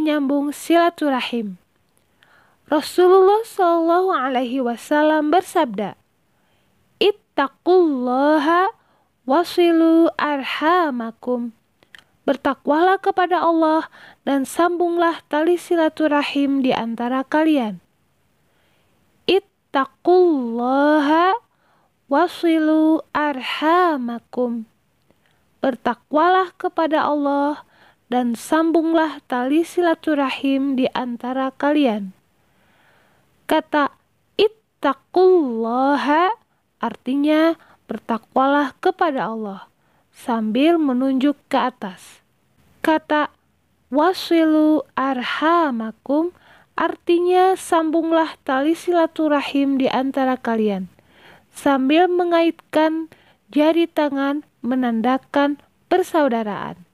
menyambung silaturahim. Rasulullah Shallallahu Alaihi Wasallam bersabda, Ittaqullaha wasilu arhamakum. Bertakwalah kepada Allah dan sambunglah tali silaturahim di antara kalian. Ittaqullaha wasilu arhamakum. Bertakwalah kepada Allah dan sambunglah tali silaturahim di antara kalian. Kata ittaqullaha artinya bertakwalah kepada Allah sambil menunjuk ke atas. Kata wasilu arhamakum artinya sambunglah tali silaturahim di antara kalian sambil mengaitkan jari tangan menandakan persaudaraan.